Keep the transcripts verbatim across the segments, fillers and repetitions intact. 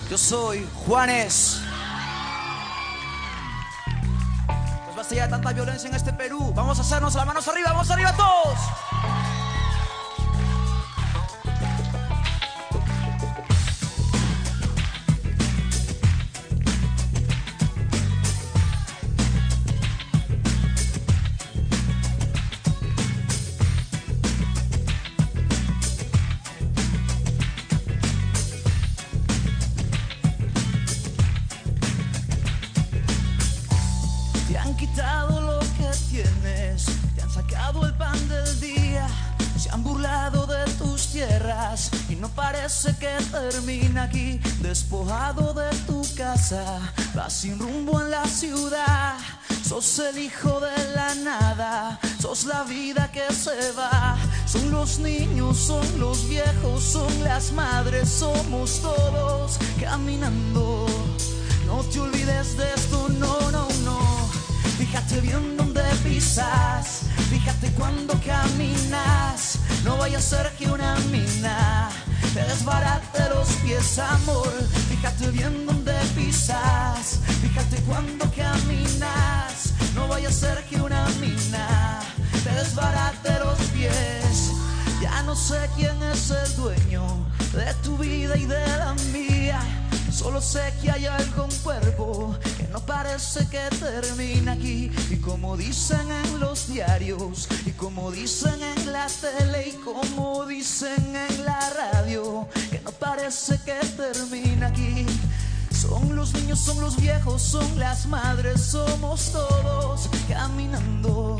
Yo soy Juanes. Pues basta ya de tanta violencia en este Perú. Vamos a hacernos las manos arriba, vamos arriba todos. Te han quitado lo que tienes, te han sacado el pan del día, se han burlado de tus tierras y no parece que termina aquí. Despojado de tu casa, vas sin rumbo en la ciudad, sos el hijo de la nada, sos la vida que se va. Son los niños, son los viejos, son las madres, somos todos caminando. No te olvides de esto, no, no, no. Fíjate bien dónde pisas, fíjate cuando caminas. No vaya a ser que una mina te desbarate los pies, amor. Fíjate bien dónde pisas, fíjate cuando caminas. No vaya a ser que una mina te desbarate los pies. Ya no sé quién es el dueño de tu vida y de la mía. Solo sé que hay algo en cuerpo que no parece que termina aquí. Y como dicen en los diarios, y como dicen en la tele, y como dicen en la radio, que no parece que termina aquí. Son los niños, son los viejos, son las madres, somos todos caminando.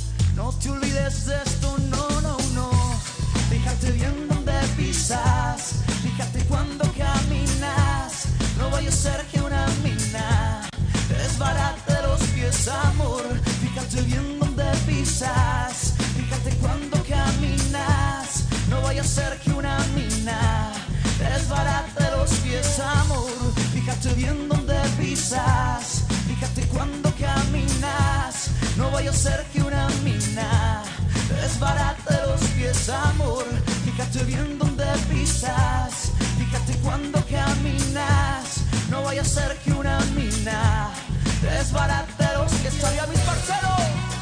No te olvides de esto, no, no, no. Fíjate bien dónde pisas, fíjate cuando caminas. No vaya a ser que una mina te desbarate los pies, amor. Fíjate bien dónde pisas, fíjate cuando caminas. No vaya a ser que una mina te desbarate los pies, amor. Fíjate bien dónde pisas, fíjate cuando caminas. No vaya a ser que una mina te desbarate los pies, amor. Fíjate bien dónde pisas, fíjate cuando caminas. No vaya a ser que una mina te desbarate los pies. ¡Salga mis parceros!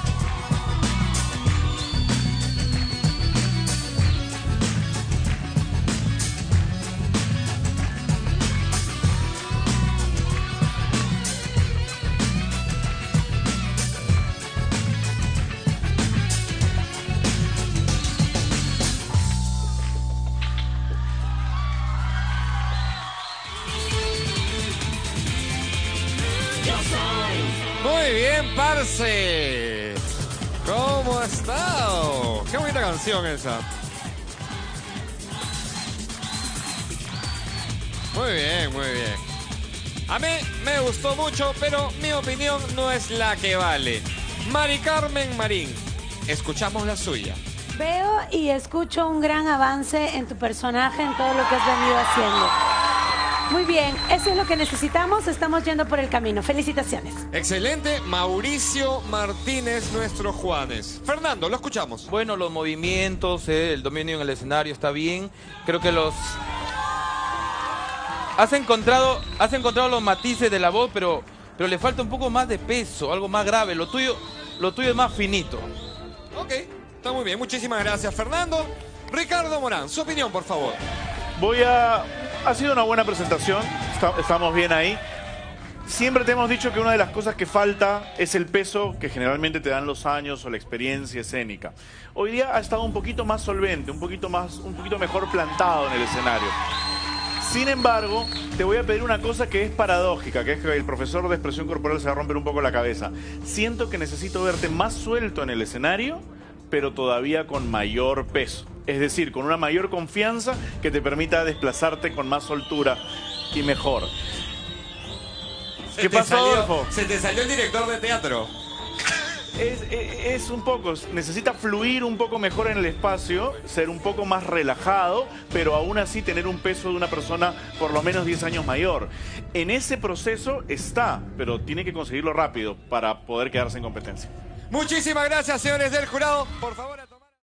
Muy bien, parce. ¿Cómo ha estado? Qué bonita canción esa. Muy bien, muy bien. A mí me gustó mucho, pero mi opinión no es la que vale. Mari Carmen Marín, escuchamos la suya. Veo y escucho un gran avance en tu personaje, en todo lo que has venido haciendo. Muy bien, eso es lo que necesitamos, estamos yendo por el camino. Felicitaciones. Excelente, Mauricio Martínez, nuestro Juanes. Fernando, lo escuchamos. Bueno, los movimientos, eh, el dominio en el escenario está bien. Creo que los... Has encontrado, has encontrado los matices de la voz, pero, pero le falta un poco más de peso, algo más grave. Lo tuyo, lo tuyo es más finito. Ok, está muy bien. Muchísimas gracias, Fernando. Ricardo Morán, su opinión, por favor. Voy a... Ha sido una buena presentación, Está- estamos bien ahí. Siempre te hemos dicho que una de las cosas que falta es el peso que generalmente te dan los años o la experiencia escénica. Hoy día ha estado un poquito más solvente, un poquito más, un poquito mejor plantado en el escenario. Sin embargo, te voy a pedir una cosa que es paradójica, que es que el profesor de expresión corporal se va a romper un poco la cabeza. Siento que necesito verte más suelto en el escenario, pero todavía con mayor peso. Es decir, con una mayor confianza que te permita desplazarte con más soltura y mejor. Se ¿Qué te pasó, salió- Adolfo? Se te salió el director de teatro. Es, es, es un poco, necesita fluir un poco mejor en el espacio, ser un poco más relajado, pero aún así tener un peso de una persona por lo menos diez años mayor. En ese proceso está, pero tiene que conseguirlo rápido para poder quedarse en competencia. Muchísimas gracias, señores del jurado. Por favor, a todos.